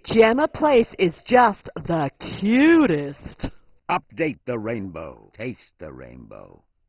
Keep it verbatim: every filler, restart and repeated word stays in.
Gemma Place is just the cutest. Update the rainbow. Taste the rainbow.